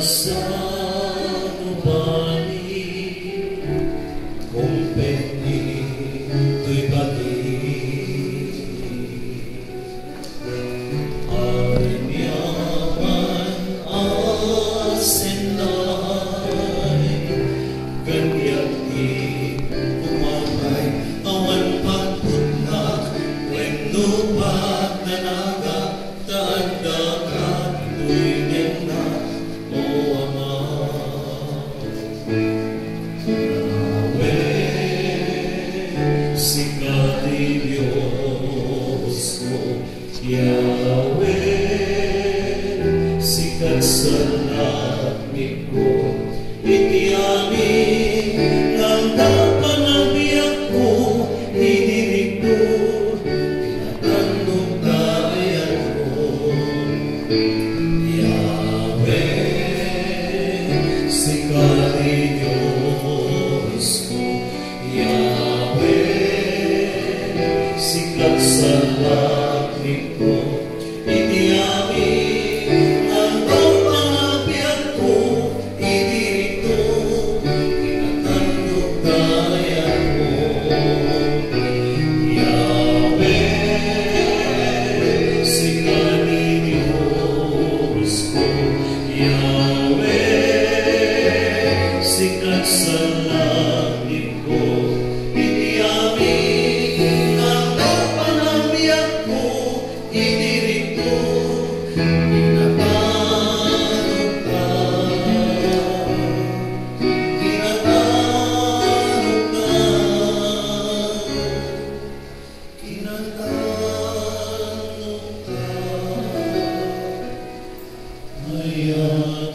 sa nubali kung pwede to'y balik arnyaman asenay ganyan kumamay awan pagpuntak wendo pagdanaga tanda to'y nena o ama Yahweh sikati Diyos ko Yahweh sikat sa langit ko itiamin ng panagbiyak ko idirito tinatandong kayan ko Yahweh sikati Diyos ko Yahweh sikat sa langit ko itiamin ang panagbiyak ko idirito tinatandong kayan ko Yahweh sikati Diyos ko Yahweh sikat sa langit ko itiamin ang panagbiyak ko idirito tinatanong ka tinatanong ka